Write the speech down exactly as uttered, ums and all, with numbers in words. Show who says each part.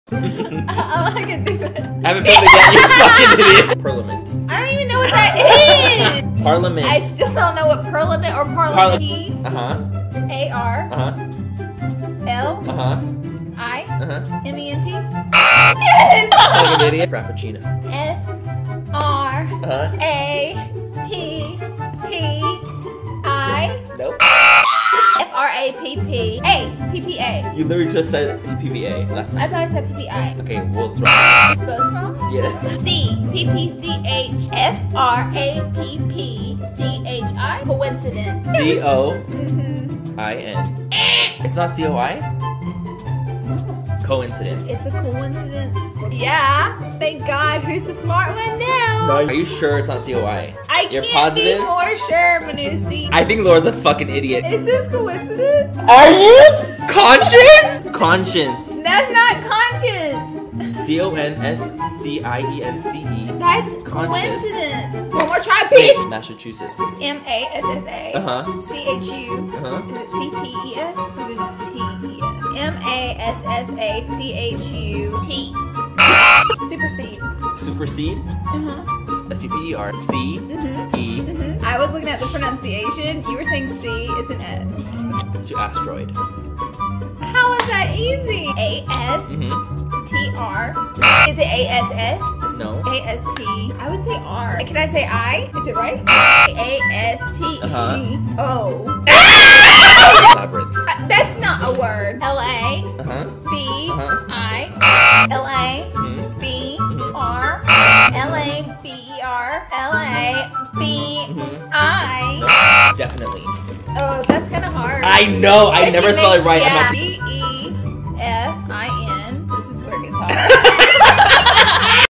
Speaker 1: All I can do it.
Speaker 2: I haven't filled it yet, you fucking idiot. Parliament.
Speaker 1: I don't even know what that is.
Speaker 2: Parliament.
Speaker 1: I still don't know what parliament or parliament is.
Speaker 2: Uh-huh.
Speaker 1: A R.
Speaker 2: Uh-huh.
Speaker 1: L.
Speaker 2: Uh-huh.
Speaker 1: I.
Speaker 2: Uh-huh.
Speaker 1: M E N T.
Speaker 2: Yes! Fucking idiot. Frappuccino.
Speaker 1: F. R.
Speaker 2: Uh-huh.
Speaker 1: A. P. P. I.
Speaker 2: Nope.
Speaker 1: F R A P P. A. P P A.
Speaker 2: You literally just said P P A last
Speaker 1: I
Speaker 2: night.
Speaker 1: thought I said P P I.
Speaker 2: Okay, well, it's wrong.
Speaker 1: Both wrong?
Speaker 2: Yes.
Speaker 1: C. P P C H. F R A P P C H I. Coincidence.
Speaker 2: C O
Speaker 1: Mm-hmm.
Speaker 2: I N. It's not C O I? Coincidence.
Speaker 1: It's a coincidence. Yeah. Thank God. Who's the smart one now?
Speaker 2: Are you sure it's not C O I?
Speaker 1: I
Speaker 2: You're
Speaker 1: can't
Speaker 2: positive?
Speaker 1: be more sure, Manusi.
Speaker 2: I think Laura's a fucking idiot.
Speaker 1: Is this coincidence?
Speaker 2: Are you? Conscious? Conscience.
Speaker 1: That's not conscience.
Speaker 2: C O N S C I E N C E.
Speaker 1: That's
Speaker 2: Conscious.
Speaker 1: coincidence. One more try, bitch.
Speaker 2: Massachusetts.
Speaker 1: M A S S A.
Speaker 2: Uh-huh.
Speaker 1: C H U.
Speaker 2: Uh-huh.
Speaker 1: Is it C T E S? Or is it just T E S? M A S S A C H U T. Supersede.
Speaker 2: Supersede.
Speaker 1: Uh-huh.
Speaker 2: S U P E R. C
Speaker 1: Mm-hmm.
Speaker 2: E.
Speaker 1: Mm-hmm. I was looking at the pronunciation. You were saying C is an N.
Speaker 2: It's your asteroid.
Speaker 1: How is that easy? A S
Speaker 2: Mm-hmm.
Speaker 1: T R. Is it A S S?
Speaker 2: No.
Speaker 1: A S T. I would say R. Can I say I? Is it right? A S T E
Speaker 2: Uh-huh.
Speaker 1: O.
Speaker 2: Labyrinth.
Speaker 1: Uh, That's not a word. L A
Speaker 2: Uh-huh.
Speaker 1: B
Speaker 2: Uh-huh.
Speaker 1: I L A
Speaker 2: Mm-hmm.
Speaker 1: B
Speaker 2: Mhm.
Speaker 1: R L A B E R L A B
Speaker 2: Mhm.
Speaker 1: I.
Speaker 2: Definitely.
Speaker 1: Oh, that's kind of hard.
Speaker 2: I know. I
Speaker 1: But
Speaker 2: never
Speaker 1: she
Speaker 2: spell it
Speaker 1: makes-
Speaker 2: right.
Speaker 1: Yeah.
Speaker 2: I'm not.
Speaker 1: B